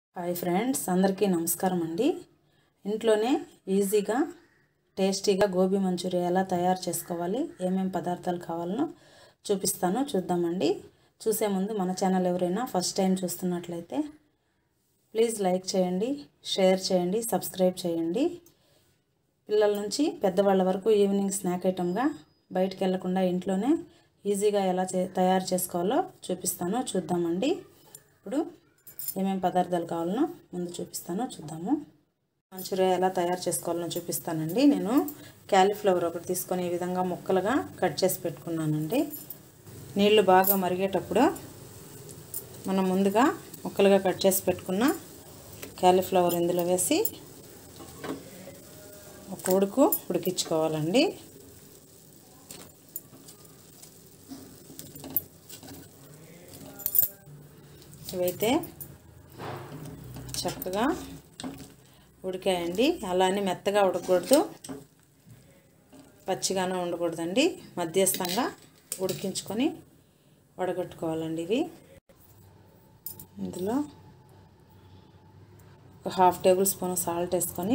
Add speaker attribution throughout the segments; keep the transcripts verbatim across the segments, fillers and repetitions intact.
Speaker 1: Hi friends, అందరికీ నమస్కారం అండి. ఇంట్లోనే ఈజీగా టేస్టీగా గోబీ మంచూరియా ఎలా తయారు చేసుకోవాలి, ఏమేమి పదార్థాలు కావాలనో చూపిస్తాను, చూద్దామండి. చూసే ముందు మన ఛానల్ ఎవరైనా ఫస్ట్ టైం చూస్తున్నట్లయితే ప్లీజ్ లైక్ చేయండి, షేర్ చేయండి, సబ్స్క్రైబ్ చేయండి. పిల్లల నుంచి పెద్దవాళ్ళ వరకు ఈవినింగ్ స్నాక్ ఐటమ్గా బయటికి వెళ్లకుండా ఇంట్లోనే ఈజీగా ఎలా తయారు చేసుకోవాలో చూపిస్తాను, చూద్దామండి. ఇప్పుడు ఏమేమి పదార్థాలు కావాలనో ముందు చూపిస్తాను, చూద్దాము. మంచూరియా ఎలా తయారు చేసుకోవాలనో చూపిస్తానండి. నేను క్యాలీఫ్లవర్ ఒకటి తీసుకొని ఈ విధంగా ముక్కలుగా కట్ చేసి పెట్టుకున్నానండి. నీళ్లు బాగా మరిగేటప్పుడు మనం ముందుగా ముక్కలుగా కట్ చేసి పెట్టుకున్న క్యాలీఫ్లవర్ ఇందులో వేసి ఒక ఉడుకు ఉడికించుకోవాలండి. ఇవైతే చక్కగా ఉడికాయండి. అలానే మెత్తగా ఉడకకూడదు, పచ్చిగానే ఉండకూడదండి. మధ్యస్థంగా ఉడికించుకొని వడగట్టుకోవాలండి. ఇవి ఇందులో ఒక హాఫ్ టేబుల్ స్పూన్ సాల్ట్ వేసుకొని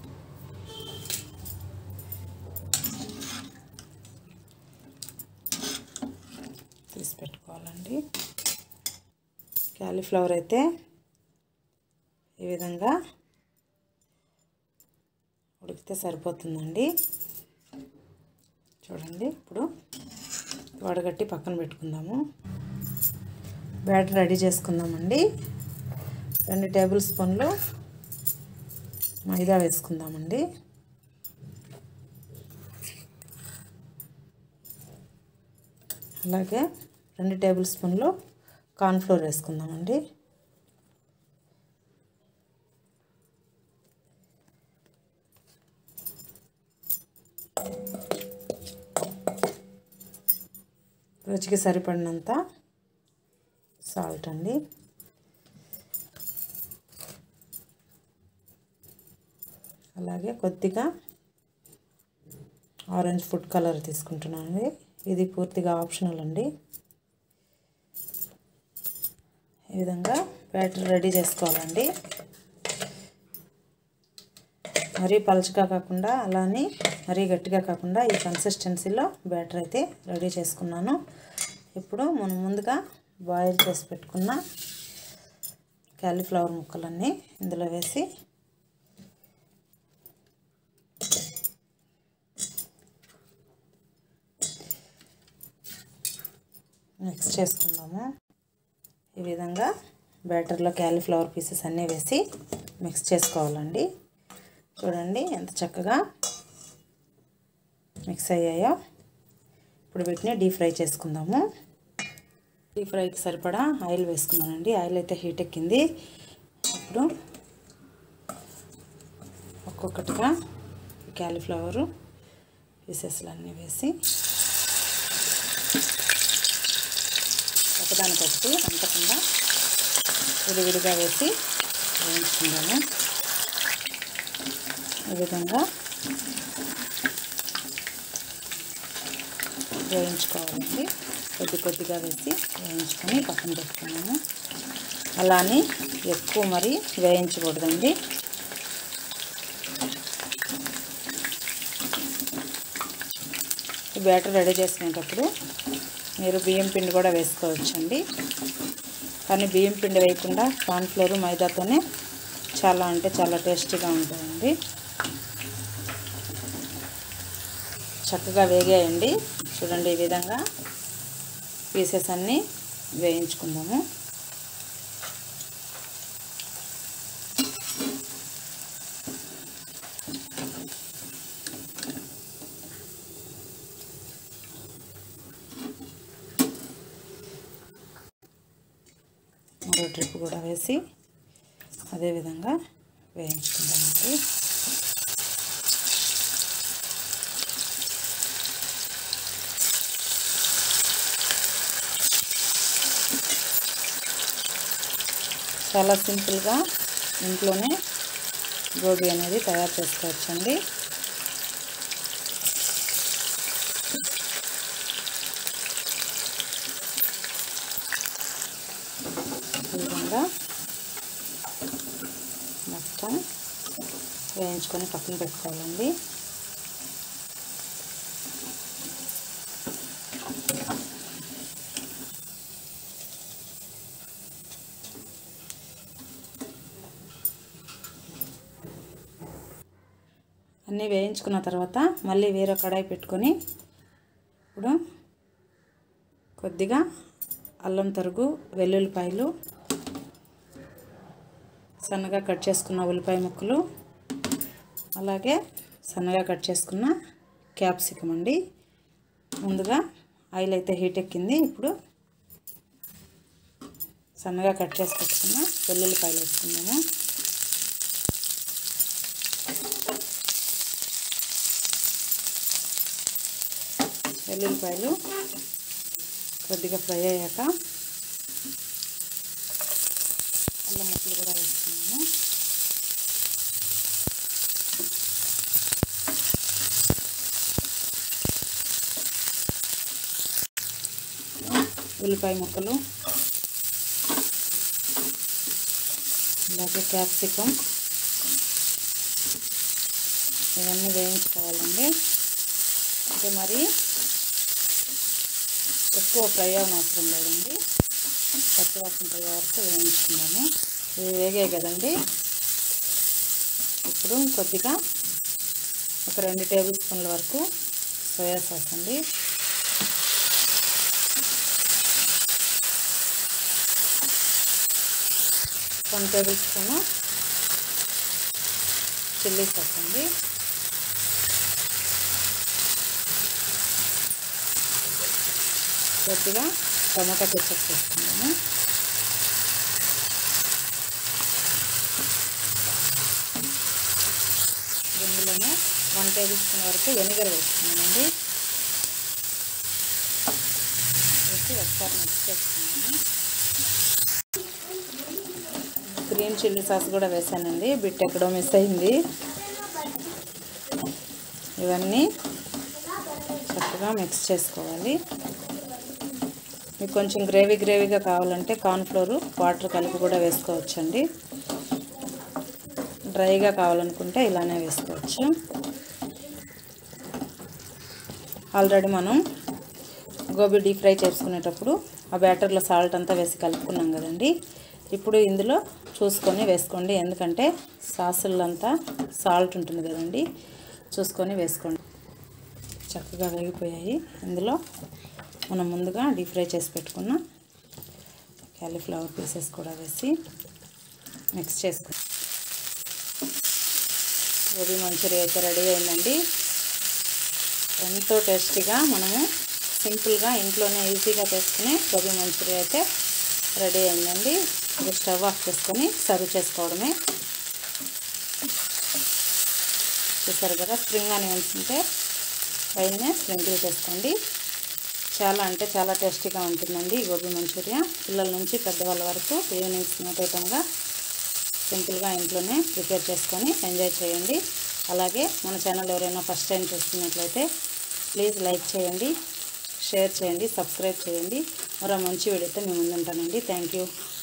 Speaker 1: తీసి పెట్టుకోవాలండి. క్యాలీఫ్లవర్ అయితే ఈ విధంగా ఉడికితే సరిపోతుందండి. చూడండి, ఇప్పుడు వడగట్టి పక్కన పెట్టుకుందాము. బ్యాటర్ రెడీ చేసుకుందామండి. రెండు టేబుల్ స్పూన్లు మైదా వేసుకుందామండి. అలాగే రెండు టేబుల్ స్పూన్లు కార్న్ఫ్లోర్ వేసుకుందామండి. రుచికి సరిపడినంత సాల్ట్ అండి. అలాగే కొద్దిగా ఆరెంజ్ ఫుడ్ కలర్ తీసుకుంటున్నాను. ఇది పూర్తిగా ఆప్షనల్ అండి. ఈ విధంగా బ్యాటర్ రెడీ చేసుకోవాలండి. మరీ పలుచగా కాకుండా అలానే మరీ గట్టిగా కాకుండా ఈ కన్సిస్టెన్సీలో బ్యాటర్ అయితే రెడీ చేసుకున్నాను. ఇప్పుడు మనం ముందుగా బాయిల్ చేసి పెట్టుకున్న క్యాలీఫ్లవర్ ముక్కలన్నీ ఇందులో వేసి మిక్స్ చేసుకుందాము. ఈ విధంగా బ్యాటర్లో క్యాలీఫ్లవర్ పీసెస్ అన్నీ వేసి మిక్స్ చేసుకోవాలండి. చూడండి ఎంత చక్కగా మిక్స్ అయ్యాయో. ఇప్పుడు వీటిని డీప్ ఫ్రై చేసుకుందాము. డీప్ ఫ్రైకి సరిపడా ఆయిల్ వేసుకున్నానండి. ఆయిల్ అయితే హీట్ ఎక్కింది. ఇప్పుడు ఒక్కొక్కటిగా క్యాలీఫ్లవరు పీసెస్లు అన్నీ వేసి ఒకదానికొకటి అంతకుండా విడివిడిగా వేసి వేయించుకుందాము. ఈ విధంగా వేయించుకోవాలండి. కొద్ది కొద్దిగా వేసి వేయించుకొని పక్కన పెట్టుకున్నాము. అలానే ఎక్కువ మరి వేయించకూడదండి. ఈ బ్యాటర్ రెడీ చేసుకునేటప్పుడు మీరు బియ్యం పిండి కూడా వేసుకోవచ్చండి. కానీ బియ్యం పిండి వేయకుండా కార్న్ఫ్లోర్ మైదాతోనే చాలా అంటే చాలా టేస్టీగా ఉంటుందండి. చక్కగా వేగాయండి. చూడండి, ఈ విధంగా పీసెస్ అన్నీ వేయించుకుందాము. మరో ట్రిప్ కూడా వేసి అదేవిధంగా వేయించుకుందామండి. చాలా సింపుల్గా ఇంట్లోనే గోబీ అనేది తయారు చేసుకోవచ్చండి. ఈ విధంగా మొత్తం వేయించుకొని పక్కన పెట్టుకోవాలండి. అన్నీ వేయించుకున్న తర్వాత మళ్ళీ వేరే కడాయి పెట్టుకొని ఇప్పుడు కొద్దిగా అల్లం తరుగు, వెల్లుల్లిపాయలు, సన్నగా కట్ చేసుకున్న ఉల్లిపాయ ముక్కలు, అలాగే సన్నగా కట్ చేసుకున్న క్యాప్సికం అండి. ముందుగా ఆయిల్ అయితే హీట్ ఎక్కింది. ఇప్పుడు సన్నగా కట్ చేసి పెట్టుకున్న వెల్లుల్లిపాయలు వేసుకుందాము. వెల్లుల్లిపాయలు కొద్దిగా ఫ్రై అయ్యాక అల్లం ముక్కలు కూడా వేసుకున్నాము. ఉల్లిపాయ ముక్కలు, అలాగే క్యాప్సికం ఇవన్నీ వేయించుకోవాలండి. అంటే మరి ఎక్కువ ఫ్రై అవనవసరం లేదండి, పచ్చివాసన పోయే వరకు వేయించుకుందాము. ఇవి వేగాయి కదండి. ఇప్పుడు కొద్దిగా ఒక రెండు టేబుల్ స్పూన్ల వరకు సోయా సాస్ అండి, one table spoon chilli sauce అండి, కొద్దిగా టమాటా కెచప్ వేసుకుందాము. ఇందులోనే వన్ టేబుల్ స్పూన్ వరకు వెనిగర్ వేసుకున్నామండి. వేసి ఒకసారి మిక్స్ చేసుకున్నాము. గ్రీన్ చిల్లీ సాస్ కూడా వేసానండి, బిట్ ఎక్కడో మిస్ అయింది. ఇవన్నీ చక్కగా మిక్స్ చేసుకోవాలి. మీకు కొంచెం గ్రేవీ గ్రేవీగా కావాలంటే కార్న్ఫ్లోర్ వాటర్ కలిపి కూడా వేసుకోవచ్చండి. డ్రైగా కావాలనుకుంటే ఇలానే వేసుకోవచ్చు. ఆల్రెడీ మనం గోబీ డీప్ ఫ్రై చేసుకునేటప్పుడు ఆ బ్యాటర్లో సాల్ట్ అంతా వేసి కలుపుకున్నాం కదండి. ఇప్పుడు ఇందులో చూసుకొని వేసుకోండి, ఎందుకంటే సాసులంతా సాల్ట్ ఉంటుంది కదండి, చూసుకొని వేసుకోండి. చక్కగా వేగిపోయాయి. ఇందులో మనం ముందుగా డీప్ ఫ్రై చేసి పెట్టుకున్న క్యాలీఫ్లవర్ పీసెస్ కూడా వేసి మిక్స్ చేసుకుని గోబీ మంచూరియా అయితే రెడీ అయిందండి. ఎంతో టేస్టీగా మనము సింపుల్గా ఇంట్లోనే ఈజీగా చేసుకునే గోబీ మంచూరియా అయితే రెడీ అయిందండి. ఇది స్టవ్ ఆఫ్ చేసుకొని సర్వ్ చేసుకోవడమే. చూసారు కదా, స్ప్రింగ్ ఆనియన్స్ ఉంటే పైన స్ప్రింకిల్ చేసుకోండి. చాలా అంటే చాలా టేస్టీగా ఉంటుందండి గోబీ మంచూరియా. పిల్లల నుంచి పెద్దవాళ్ళ వరకు ఈవినింగ్ స్నాక్ ఐటమ్గా సింపుల్గా ఇంట్లోనే ప్రిపేర్ చేసుకొని ఎంజాయ్ చేయండి. అలాగే మన ఛానల్ ఎవరైనా ఫస్ట్ టైం చూస్తున్నట్లయితే ప్లీజ్ లైక్ చేయండి, షేర్ చేయండి, సబ్స్క్రైబ్ చేయండి. మరో మంచి వీడియోతో మేము ముందుంటానండి. Thank you.